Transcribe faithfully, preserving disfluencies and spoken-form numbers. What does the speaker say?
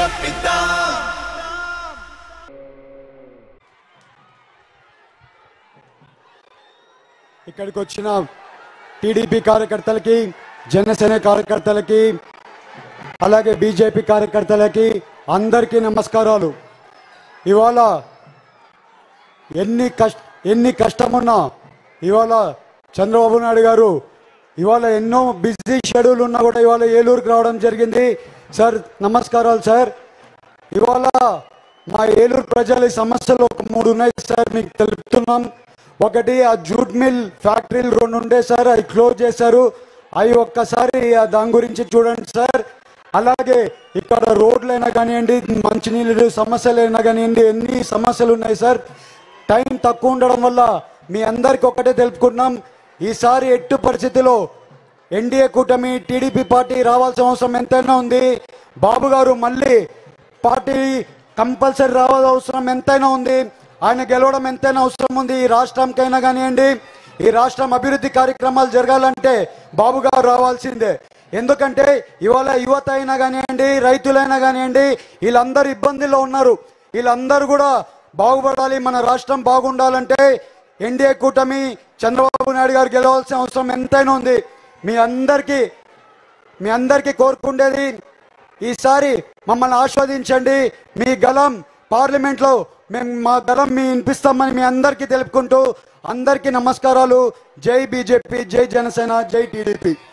ఇక్కడికి వచ్చిన టీడీపీ కార్యకర్తలకి, జనసేన కార్యకర్తలకి, అలాగే బీజేపీ కార్యకర్తలకి అందరికీ నమస్కారాలు. ఇవాళ ఎన్ని కష్ట ఎన్ని కష్టమున్నా ఇవాళ చంద్రబాబు నాయుడు గారు ఇవాళ ఎన్నో బిజీ షెడ్యూల్ ఉన్నా కూడా ఇవాళ ఏలూరుకి రావడం జరిగింది. సార్ నమస్కారాలు సార్. ఇవాళ మా ఏలూరు ప్రజల సమస్యలు ఒక మూడు ఉన్నాయి సార్, మీకు తెలుపుతున్నాం. ఒకటి, ఆ జూట్ మిల్ ఫ్యాక్టరీలు రెండు ఉండే సార్, అవి క్లోజ్ చేశారు. అవి ఒక్కసారి దాని గురించి చూడండి సార్. అలాగే ఇక్కడ రోడ్లైనా కానివ్వండి, మంచినీళ్ళు సమస్యలైనా కానివ్వండి, ఎన్ని సమస్యలు ఉన్నాయి సార్. టైం తక్కువ ఉండడం వల్ల మీ అందరికి ఒకటే తెలుపుకుంటున్నాం, ఈసారి ఎట్టు పరిస్థితిలో ఎన్డీఏ కూటమి టీడీపీ పార్టీ రావాల్సిన అవసరం ఎంతైనా ఉంది. బాబు గారు మళ్ళీ పార్టీ కంపల్సరీ రావాల్సిన అవసరం ఎంతైనా ఉంది. ఆయన గెలవడం ఎంతైనా అవసరం ఉంది. ఈ రాష్ట్రంకైనా కానివ్వండి, ఈ రాష్ట్రం అభివృద్ధి కార్యక్రమాలు జరగాలంటే బాబు గారు రావాల్సిందే. ఎందుకంటే ఇవాళ యువత అయినా కానివ్వండి, రైతులైనా కానివ్వండి, వీళ్ళందరూ ఇబ్బందుల్లో ఉన్నారు. వీళ్ళందరూ కూడా బాగుపడాలి, మన రాష్ట్రం బాగుండాలంటే ఎన్డీఏ కూటమి చంద్రబాబు నాయుడు గారు గెలవాల్సిన అవసరం ఎంతైనా ఉంది. మీ అందరికీ మీ అందరికీ కోరుకుండేది, ఈసారి మమ్మల్ని ఆస్వాదించండి. మీ గలం పార్లమెంట్లో మేము మా గలం మీ వినిపిస్తామని మీ అందరికీ తెలుపుకుంటూ అందరికీ నమస్కారాలు. జై బీజేపీ, జై జనసేన, జై టీడీపీ.